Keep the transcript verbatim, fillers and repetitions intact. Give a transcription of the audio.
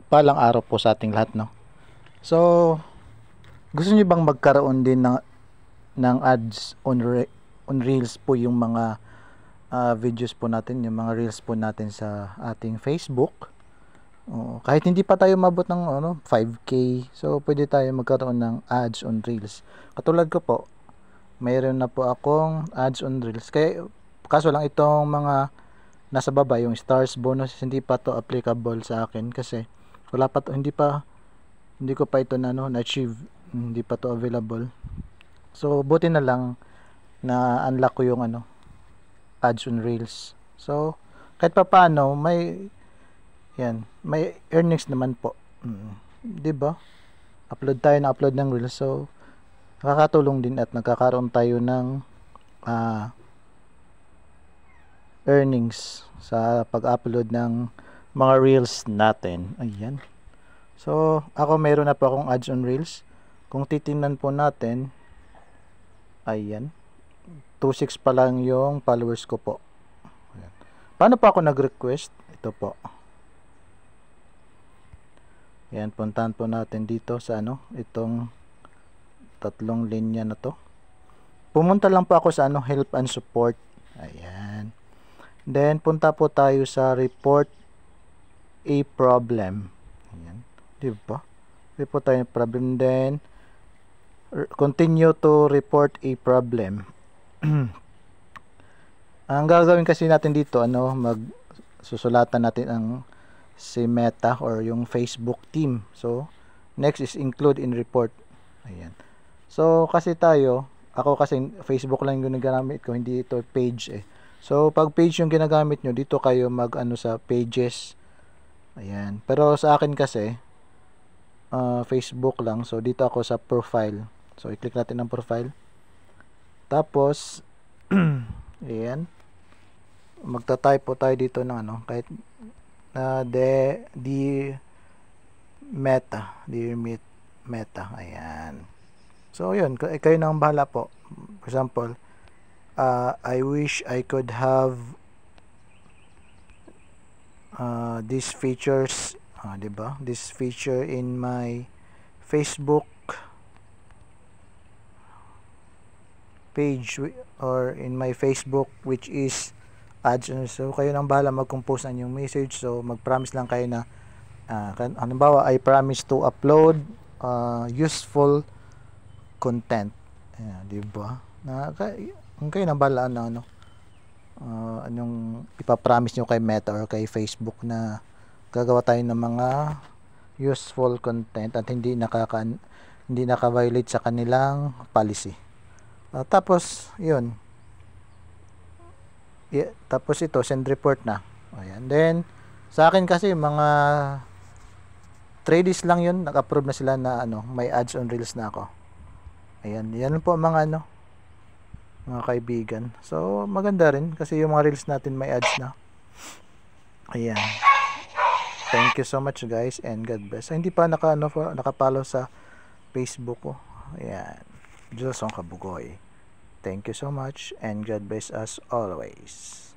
Mapagpalang araw po sa ating lahat, no? So, gusto niyo bang magkaroon din ng, ng ads on, re, on Reels po yung mga uh, videos po natin, yung mga Reels po natin sa ating Facebook? Oo, kahit hindi pa tayo mabot ng ano, five K, so pwede tayo magkaroon ng ads on Reels. Katulad ko po, mayroon na po akong ads on Reels. Kaya, kaso lang itong mga nasa baba, yung stars bonus, hindi pa to applicable sa akin kasi wala pa to, hindi pa hindi ko pa ito na no, na-achieve, hindi pa to available. So buti na lang na unlock ko yung ano, ads on Reels. So kahit pa paano may yan, may earnings naman po. Mm, 'di ba? Upload tayo na upload ng Reels, so nakakatulong din at nagkakaroon tayo ng uh, earnings sa pag-upload ng mga Reels natin. Ayan. So, ako meron na po akong ads on Reels. Kung titingnan po natin, ayan, two point six pa lang yung followers ko po. Ayan. Paano pa ako nag-request? Ito po. Ayan, puntahan po natin dito sa ano, itong tatlong linya na to. Pumunta lang po ako sa ano, help and support. Ayan. Then, punta po tayo sa report a problem. Ayan. Diba? Report tayo ng problem. Then, continue to report a problem. Ang gagawin kasi natin dito, ano, mag susulatan natin ang si Meta or yung Facebook team. So, next is include in report. Ayan. So, kasi tayo, ako kasi Facebook lang yung ginagamit ko, hindi ito page eh. So, pag page yung ginagamit nyo, dito kayo mag-ano sa pages. Ayan. Pero sa akin kasi, uh, Facebook lang. So, dito ako sa profile. So, i-click natin ang profile. Tapos, ayan. Magta-type po tayo dito ng ano, kahit na uh, de, di meta. Dear meet meta. Ayan. So, yun. Kayo nang bahala po. For example, Uh, I wish I could have uh, these features, uh, diba? This feature in my Facebook page or in my Facebook, which is ads. So kayo nang bahala mag-compose ng yung message. So mag-promise lang kayo na uh, halimbawa, I promise to upload uh, useful content. Ayan, diba? Na kung kayo nang balaan na ano, uh, anong ipapromise nyo kay Meta or kay Facebook na gagawa tayo ng mga useful content at hindi nakaka hindi naka-violate sa kanilang policy. Uh, tapos, yun. Yeah, tapos ito, send report na. Ayan. Then, sa akin kasi, mga three days lang yun, nag-approve na sila na ano, may ads on Reels na ako. Ayan. Yan po mga ano, mga kaibigan. So, maganda rin kasi yung mga reels natin may ads na. Ayan. Thank you so much guys and God bless. Ay, hindi pa naka, ano, nakapalo sa Facebook ko. Ayan. Jilson Kabugoy. Thank you so much and God bless us always.